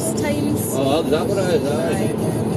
times. Oh, is that what it is? Aye.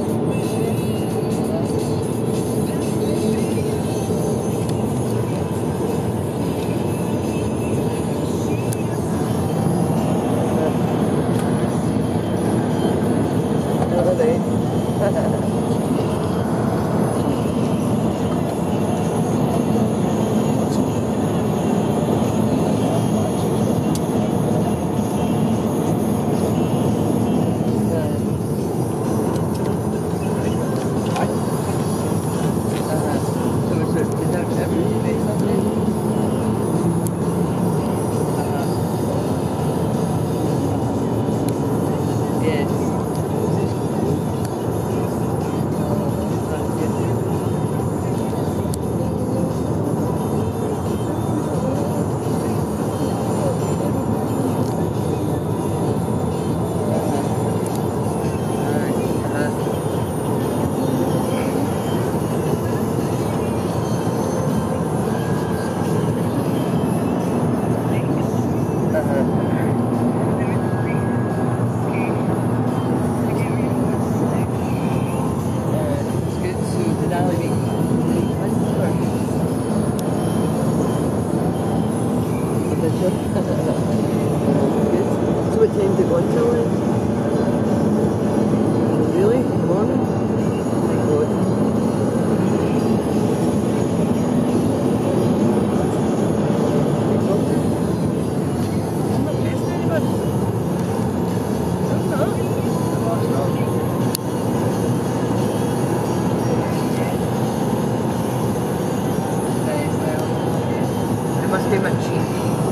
So what time do you go until then? Really? In the morning? Oh my god. I'm not messing anybody. I'm not. No, it's not. Right, well. It must be my cheek.